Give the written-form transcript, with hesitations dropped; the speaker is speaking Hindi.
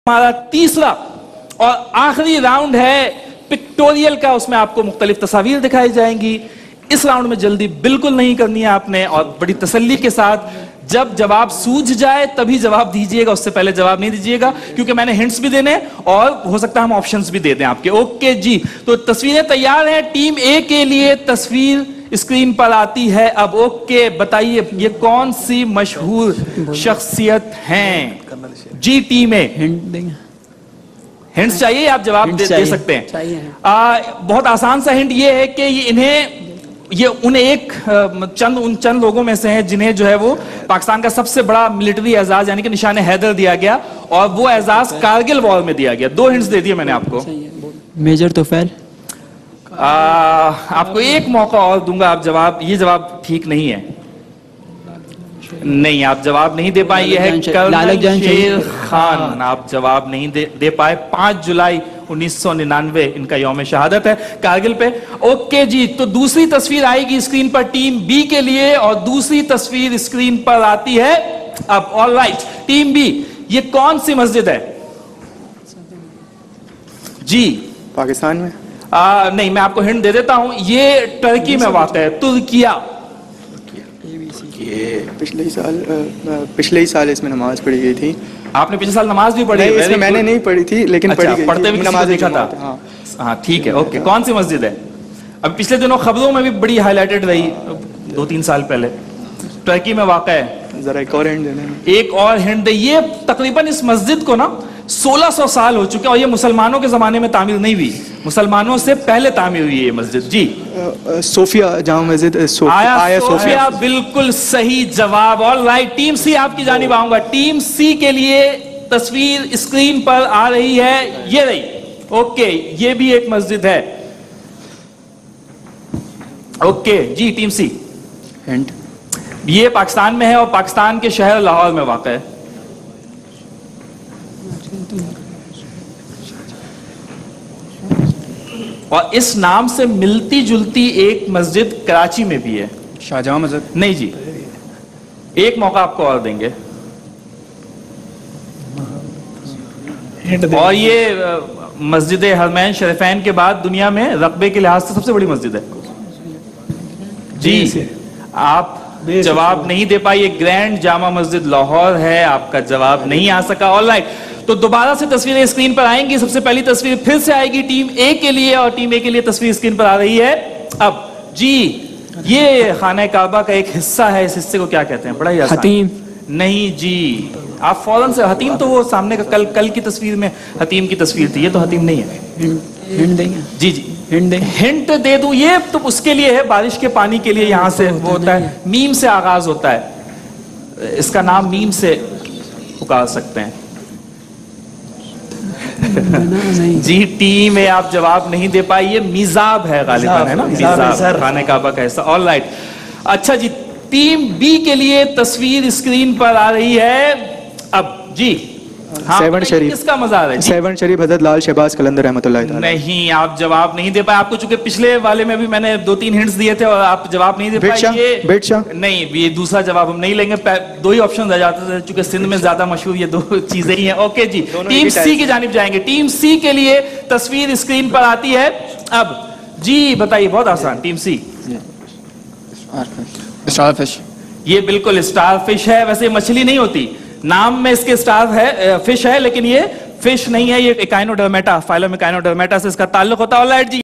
हमारा तीसरा और आखिरी राउंड है पिक्टोरियल का। उसमें आपको मुख्तलिफ तस्वीर दिखाई जाएंगी। इस राउंड में जल्दी बिल्कुल नहीं करनी है आपने और बड़ी तसल्ली के साथ जब जवाब सूझ जाए तभी जवाब दीजिएगा, उससे पहले जवाब नहीं दीजिएगा क्योंकि मैंने हिंट्स भी देने और हो सकता है हम ऑप्शंस भी दे दें आपके। ओके जी, तो तस्वीरें तैयार हैं। टीम ए के लिए तस्वीर स्क्रीन पर आती है अब। ओके, बताइए ये कौन सी मशहूर शख्सियत हैं? जी टीम ए, हिंट देंगे? हिंट्स चाहिए, आप जवाब दे सकते हैं। बहुत आसान सा हिंट ये है कि ये उन्हें एक उन चंद लोगों में से हैं जिन्हें जो है वो पाकिस्तान का सबसे बड़ा मिलिट्री एजाज यानी कि निशाने हैदर दिया गया और वो एजाज कारगिल वॉर में दिया गया। 2 हिंट्स दे दिए मैंने आपको। मेजर तोफैल। आपको एक मौका और दूंगा, आप ये जवाब ठीक नहीं है। नहीं, आप जवाब नहीं दे पाए। है कर्नल शेर खान, आप जवाब नहीं दे पाए। 5 जुलाई 1999 इनका यौम शहादत है कारगिल पे। ओके जी, तो दूसरी तस्वीर आएगी स्क्रीन पर टीम बी के लिए और दूसरी तस्वीर स्क्रीन पर आती है अब। ऑलराइट टीम बी, ये कौन सी मस्जिद है? जी पाकिस्तान में? नहीं, मैं आपको हिंट दे देता हूं, ये टर्की में वाक़ है, तुर्किया। पिछले ही साल इसमें नमाज पढ़ी गई थी। आपने पिछले साल नमाज भी पढ़ी? इसमें मैंने नहीं पढ़ी थी लेकिन अच्छा, पढ़ी गई पढ़ते हुए नमाज देखा था। हाँ ठीक है, ओके। कौन सी मस्जिद है? अब पिछले दिनों खबरों में भी बड़ी हाईलाइटेड रही 2-3 साल पहले। टर्की में वाक़ है। जरा एक और हिंट देना। एक और हिंट दे। ये तकरीबन इस मस्जिद को ना 1600 साल हो चुके हैं और ये मुसलमानों के जमाने में तामीर नहीं हुई, मुसलमानों से पहले तामीर हुई ये मस्जिद। जी सोफिया जामा मस्जिद। आया सोफिया, बिल्कुल सही जवाब। ऑलराइट टीम सी, आपकी जानिब आऊंगा। टीम सी के लिए तस्वीर स्क्रीन पर आ रही है, ये रही। ओके, ये भी एक मस्जिद है। ओके जी टीम सी, हिंट। ये पाकिस्तान में है और पाकिस्तान के शहर लाहौर में वाक़ है। और इस नाम से मिलती जुलती एक मस्जिद कराची में भी है। शाहजहां मस्जिद? नहीं जी, एक मौका आपको और देंगे। और ये मस्जिद हरमैन शरीफैन के बाद दुनिया में रकबे के लिहाज से सबसे बड़ी मस्जिद है। जी आप जवाब नहीं दे पाए। ग्रैंड जामा मस्जिद लाहौर है, आपका जवाब नहीं आ सका। ऑलराइट, तो दोबारा से तस्वीरें स्क्रीन पर आएंगी। सबसे पहली तस्वीर फिर से आएगी टीम ए के लिए और टीम ए के लिए तस्वीर स्क्रीन पर आ रही है अब। जी ये खाना काबा का एक हिस्सा है, इस हिस्से को क्या कहते हैं? बड़ा ही आसान। हतीम? नहीं जी, आप फौरन से हतीम, तो वो सामने का कल की तस्वीर में हतीम की तस्वीर थी, ये तो हतीम नहीं है। हिंट देंगे? जी जी हिंट देंगे? हिंट दे दूं? ये तो उसके लिए है, बारिश के पानी के लिए यहां से वो होता है, मीम से आगाज होता है। इसका नाम मीम से पुकार सकते हैं। जी टीम में आप जवाब नहीं दे पाई। ये मिजाब है गालिबन, है ना? मिजाब खाने काबा का हिस्सा। ऑलराइट, अच्छा जी, टीम बी के लिए तस्वीर स्क्रीन पर आ रही है अब। जी हाँ, सेवन शरीफ। किसका मज़ार है? सेवन शरीफ हज़रत लाल शहबाज कलंदर रहमतुल्लाह अलैह। नहीं, आप जवाब नहीं दे पाए। आपको चूंकि पिछले वाले में भी मैंने 2-3 हिंट्स दिए थे और आप जवाब नहीं दे पाए। ये नहीं, ये दूसरा जवाब हम नहीं लेंगे। 2 ही ऑप्शन रह जाते थे चूंकि सिंध में ज्यादा मशहूर ये 2 चीजें ही हैं। ओके जी, टीम सी की जानिब जाएंगे। टीम सी के लिए तस्वीर स्क्रीन पर आती है अब। जी बताइए, बहुत आसान। Team C, starfish. ये बिल्कुल स्टारफिश है। वैसे मछली नहीं होती, नाम में इसके स्टार है, फिश है, लेकिन ये फिश नहीं है, ये एकाइनोडर्मेटा, फाइलम एकाइनोडर्मेटा से इसका ताल्लुक होता है। ऑलराइट जी।